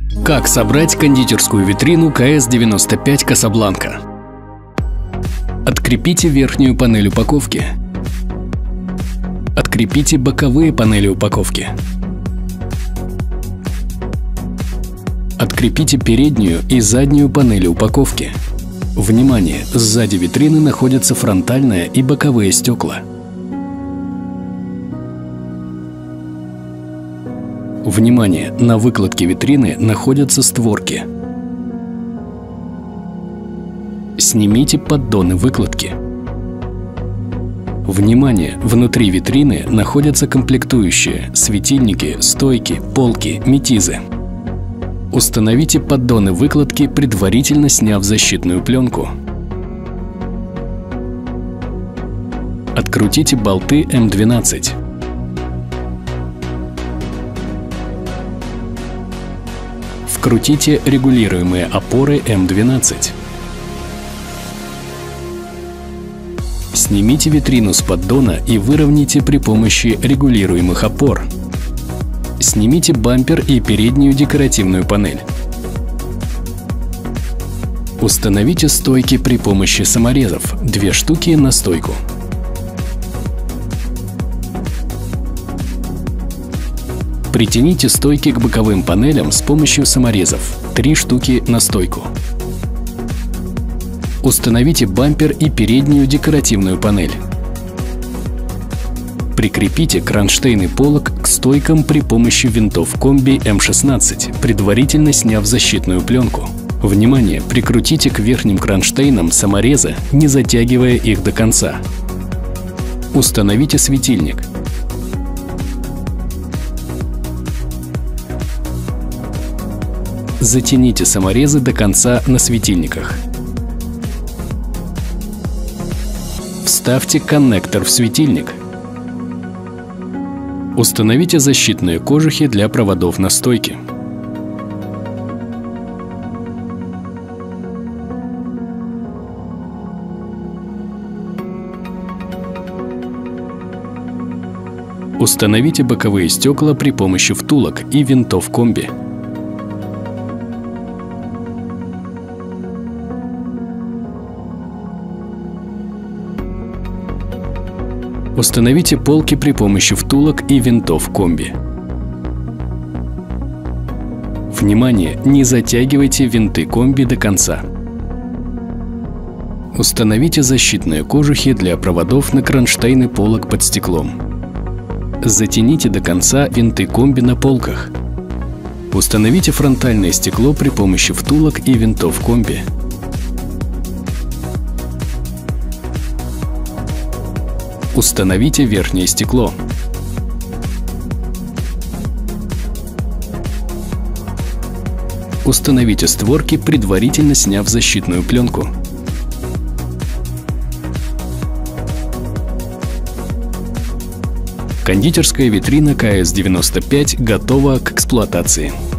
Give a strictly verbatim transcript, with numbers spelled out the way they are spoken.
Как собрать кондитерскую витрину ка эс девяносто пять Casablanca? Открепите верхнюю панель упаковки. Открепите боковые панели упаковки. Открепите переднюю и заднюю панели упаковки. Внимание! Сзади витрины находятся фронтальные и боковые стекла. Внимание! На выкладке витрины находятся створки. Снимите поддоны выкладки. Внимание! Внутри витрины находятся комплектующие: светильники, стойки, полки, метизы. Установите поддоны выкладки, предварительно сняв защитную пленку. Открутите болты эм двенадцать. Вкрутите регулируемые опоры эм двенадцать. Снимите витрину с поддона и выровняйте при помощи регулируемых опор. Снимите бампер и переднюю декоративную панель. Установите стойки при помощи саморезов, две штуки на стойку. Притяните стойки к боковым панелям с помощью саморезов, три штуки на стойку. Установите бампер и переднюю декоративную панель. Прикрепите кронштейн и полог к стойкам при помощи винтов комби эм шестнадцать, предварительно сняв защитную пленку. Внимание! Прикрутите к верхним кронштейнам саморезы, не затягивая их до конца. Установите светильник. Затяните саморезы до конца на светильниках. Вставьте коннектор в светильник. Установите защитные кожухи для проводов на стойке. Установите боковые стекла при помощи втулок и винтов комби. Установите полки при помощи втулок и винтов комби. Внимание! Не затягивайте винты комби до конца. Установите защитные кожухи для проводов на кронштейны полок под стеклом. Затяните до конца винты комби на полках. Установите фронтальное стекло при помощи втулок и винтов комби. Установите верхнее стекло. Установите створки, предварительно сняв защитную пленку. Кондитерская витрина ка эс девяносто пять готова к эксплуатации.